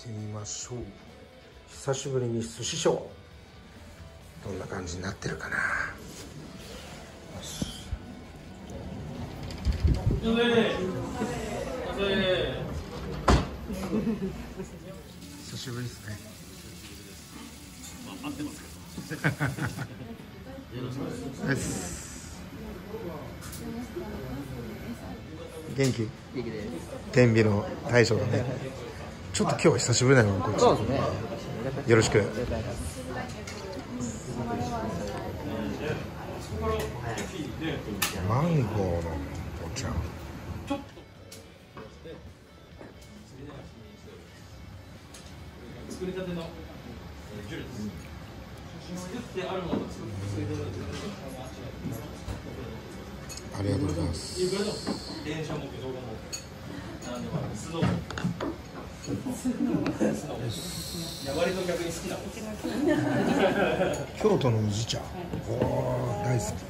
ってみましょう。久しぶりに寿司ショー、どんな感じになってるかな。久しぶりですね。 合ってますけど。よろしくお願いします。 元気？ 元気です。 天秤の大将だね。ちょっと今日は久しぶりだよ、こいつ。 そうですね。 よろしく。マンゴーのお茶。 作りたてのジュレです。言ってあるものを作りたてのありがとうございます。 電車も動画も何でもある。スノーも。いや割と逆に好きなんです。 京都の宇治茶。おお、大好き。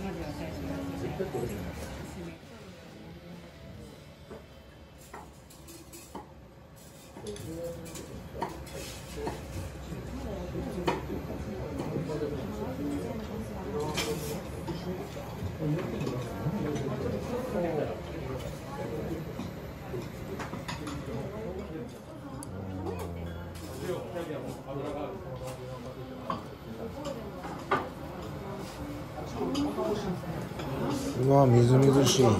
うわ、みずみずしい。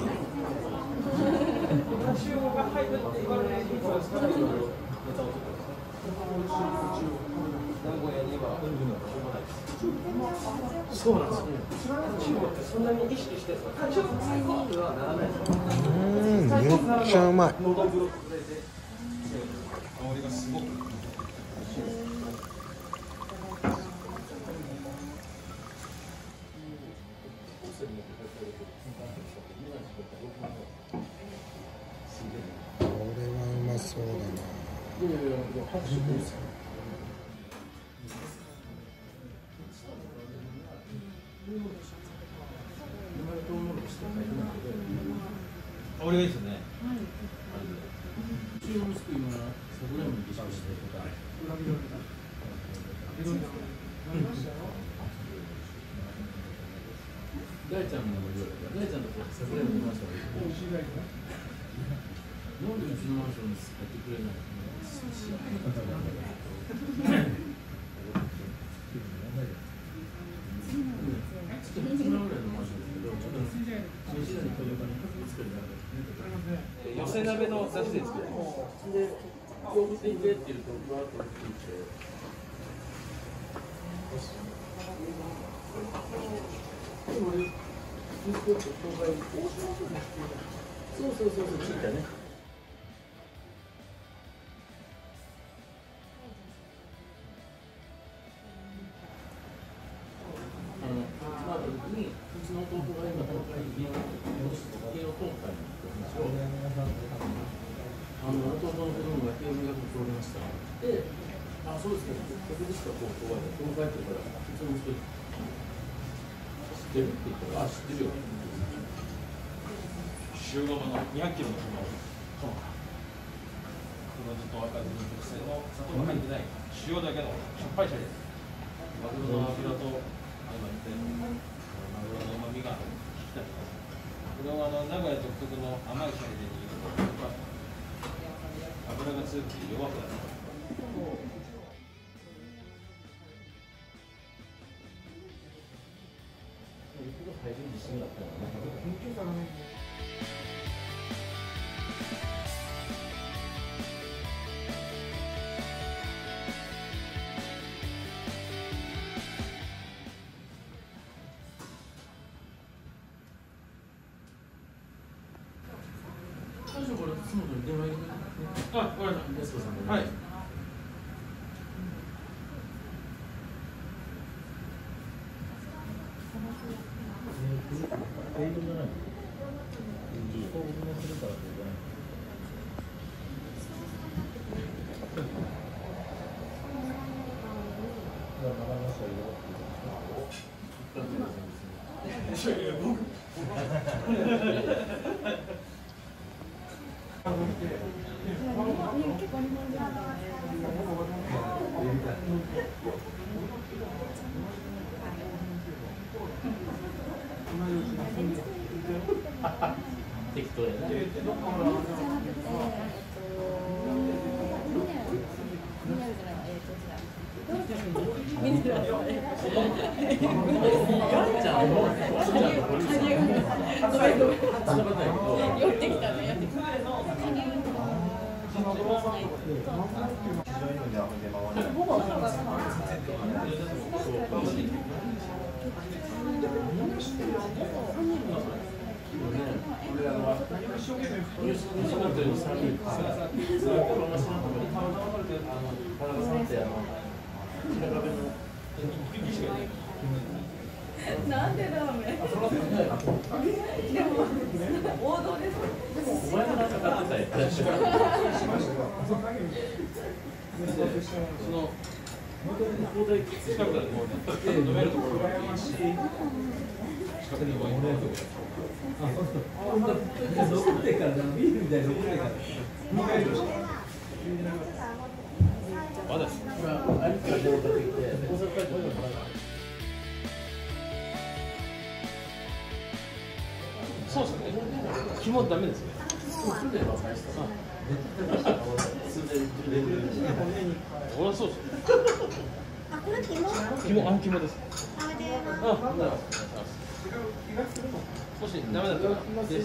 そうなんですよ。中国ってそんなに意識してるんですか？中国最高にはならないです。 めっちゃうまい。 香りがすごく。 これはうまそうだな。 香りがいいですよね。 大ちゃんも大ちゃんと桜井もいましたけど、なんでうちのマンションに使ってくれないの？ 寄せ鍋の出汁で作る。 で、用具でっていうとぶわっと入ってきて。そうついたね。まあうちの弟が今東海に家を東海に行ったんですよ。弟の子供が慶應学部通りました。で、あ、そうですけど、僕ですか、東海って言うから、うちの息子知ってるって言ったら、あ、知ってるよ。 塩釜の200キロのトマト。黒酢と赤酢の特製の砂糖が入ってない塩だけのしょっぱいシャリです。マグロの脂と相まってマグロの旨味が引き立ちます。これは名古屋独特の甘いシャリで握ると油が強くて弱くなります。あ、ごめんなさい。安子さん。はい。 人やな。ミネラルガンちゃんも寄ってきたね。やってきた。なんでラーメン？でも王道です。お前もなんか買ってたやつ。その交代近くだと飲めるところがいいし、近くにワインのところ。残ってからビールみたいな残ってから。まだ。ほら、あいつが電話かけて、大阪帰ってこいよ。そうですね。肝ダメですね。俺はそうです。 これ肝？ 肝です。もしダメだったらでした。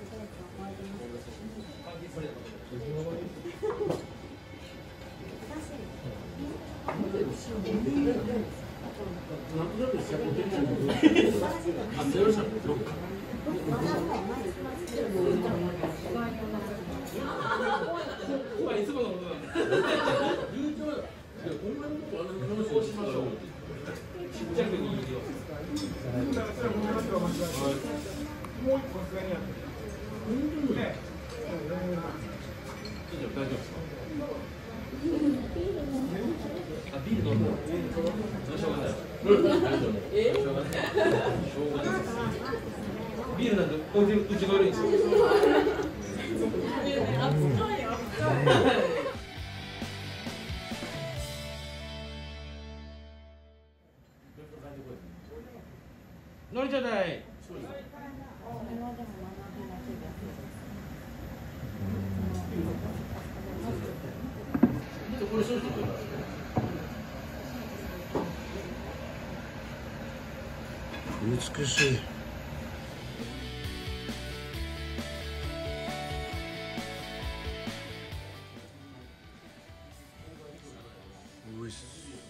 いつものことなんだ。ちっちゃく握ります。大丈夫ですか？ビール飲む。しょうがない。ビールなんて置いてるうちが悪いんですよ。乗りちゃない。これ正直美しい。おいし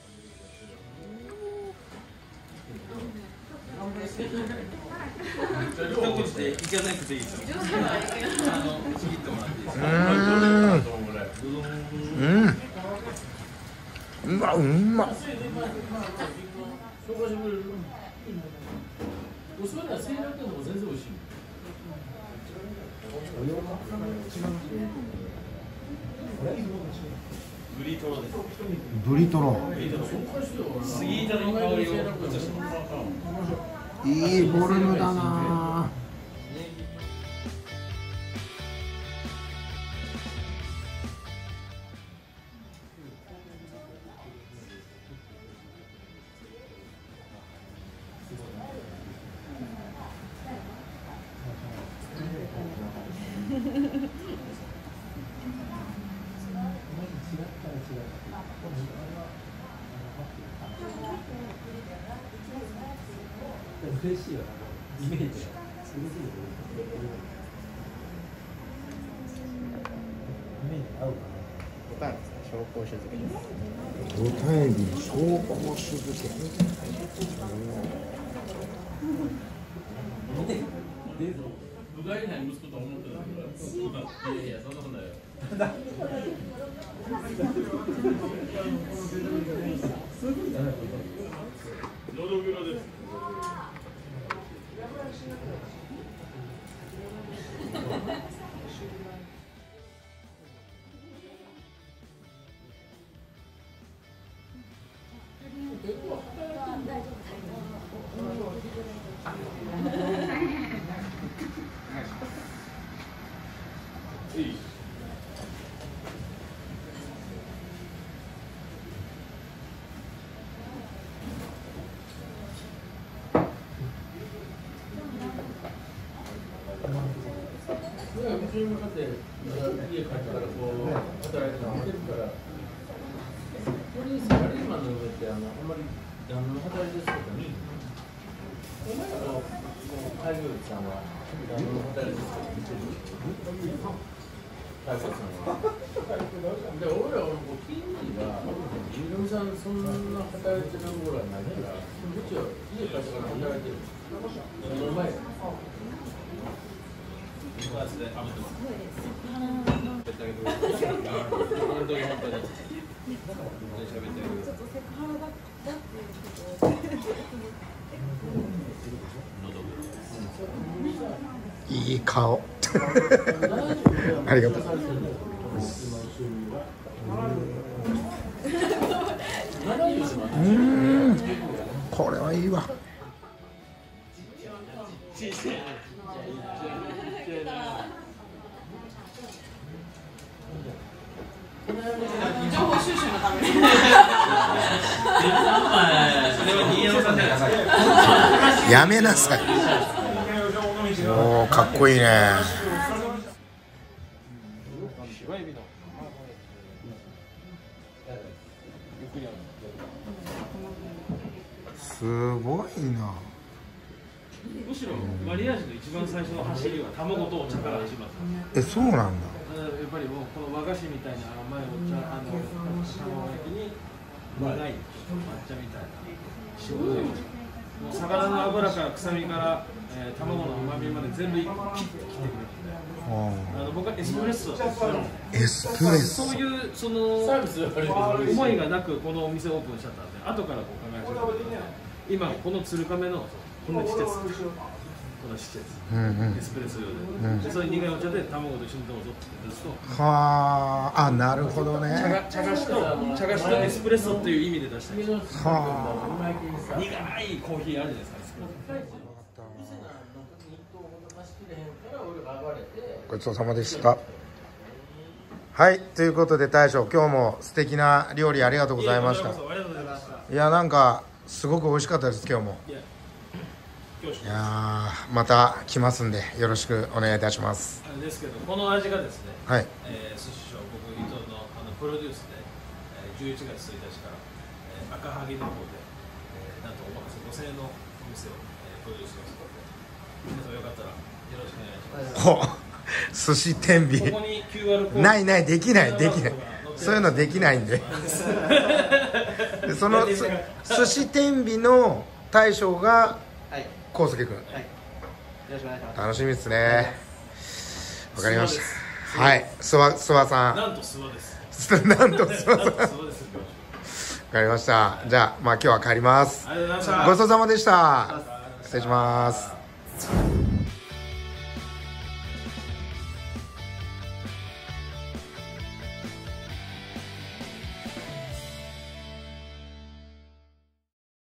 一口でいかなくていいですよ。ちぎってもらっていいですか？ うわ、うまっ。 そういうのはセーラーってのも全然美味しい。 ブリトロです。 ブリトロ。 杉板の香りを移してます。 いいフォルムだな。 嬉しいよ。イメージが。 ボタンですね、紹興酒漬けです。 ボタンエビの紹興酒漬け。 部外ない息子と思ってたけど、いやいや、そんなことないよ。ノドグロです。 からうちの家庭家帰ったからこう働いてたの見てるから、ここにサラリーマンの上ってあんまり働いてる人とかに、お前らの開業医さんは働いてる人見てる。開業医さんは。で俺らは金利がゆうみさんそんな働いてる頃はないから、うちは家帰ったから働いてる。その前。 こやつで炙ってます。喋ってあげてください。本当に本当に。喋ってあげる。 いい顔ありがとう。これはいいわ。 情報収集のためにやめなさい。おー、かっこいいね。すごいな。 むしろマリアージュの一番最初の走りは卵とお茶から始まった。 そうなんだ。 やっぱりもうこの和菓子みたいな甘いお茶、卵焼きに苦い抹茶みたいな塩で、もう魚の油から臭みから、卵の旨味まで全部切ってきてくれるんで、僕はエスプレッソエスプレッソ、 そういうその思いがなくこのお店をオープンしちゃったんで、後からこう考えて今この鶴亀のこんなちっちゃいこのちっちゃいエスプレッソ用で、それ苦いお茶で卵と一緒にどうぞって出すと、 はあ、なるほどね。 茶菓子とエスプレッソっていう意味で出したり、 は苦いコーヒーあるじゃないですか。 ごちそうさまでした。はい、ということで大将、今日も素敵な料理ありがとうございました。いや、なんかすごく美味しかったです今日も。いやまた来ますんでよろしくお願いいたします。 ですけど、この味がですね、 はい、 寿司匠僕伊藤のプロデュースで、11月1日から、赤萩の方で、なんとお任せ5000円のお店を、プロデュースしますので、皆さんよかったらよろしくお願いします。 寿司天秤ここに QR コードないない、できないできない、そういうのできないんでその寿司天秤の大将が康介君、 よろしくお願いします。 楽しみですね。わかりました。はい、諏訪さん、 なんと諏訪です。 なんと諏訪さん、わ諏訪です。 かりました。じゃあ、まあ今日は帰ります。 ありがとうございました。 ごちそうさまでした。失礼します。